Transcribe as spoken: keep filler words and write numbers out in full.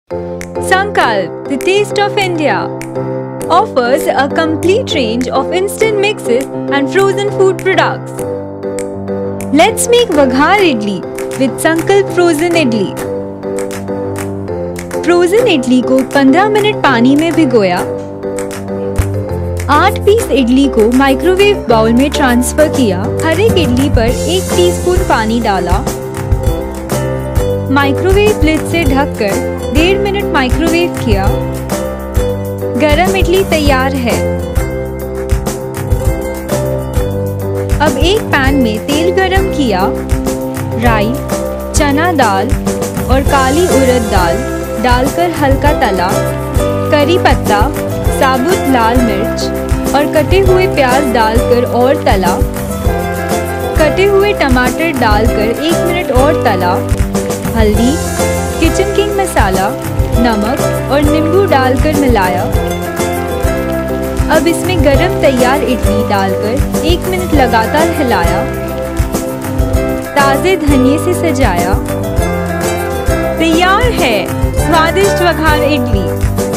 Sankalp, the taste of India, offers a complete range of instant mixes and frozen food products. Let's make Vaghaar Idli with Sankalp Frozen Idli. Frozen idli को पंद्रह minute पानी में भिगोया। आठ piece idli को microwave bowl में transfer किया। हर एक इडली पर एक टीस्पून पानी डाला। माइक्रोवेव लिड से ढककर डेढ़ मिनट माइक्रोवेव किया। गरम इडली तैयार है। अब एक पैन में तेल गरम किया। राई, चना दाल और काली उड़द दाल डालकर हल्का तला। करी पत्ता, साबुत लाल मिर्च और कटे हुए प्याज डालकर और तला। कटे हुए टमाटर डालकर एक मिनट और तला। हल्दी, किचन किंग मसाला, नमक और नींबू डालकर मिलाया। अब इसमें गरम तैयार इडली डालकर एक मिनट लगातार हिलाया। ताजे धनिये से सजाया। तैयार है स्वादिष्ट वघार इडली।